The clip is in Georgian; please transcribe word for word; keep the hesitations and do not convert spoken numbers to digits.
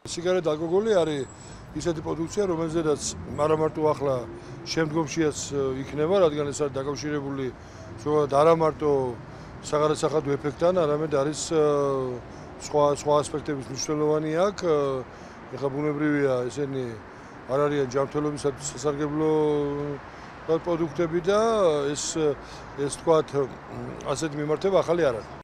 სიგარეტა ალკოგოლი არის ისეთი პროდუქცია, რომელზედაც არა მარტო ახლა შემდგომშიაც იქნება, რადგან ეს არის დაკავშირებული ზოგადად არა მარტო საღარესახადო ეფექტთან, არამედ არის სხვა სხვა ასპექტების მნიშვნელოვანი აქ. ეხლა ბუნებრივია ესენი არ არიან ჯანმრთელობისათვის სასარგებლო პროდუქტები და ეს ეს თქვათ ასეთი მიმართება ახალი არ არის.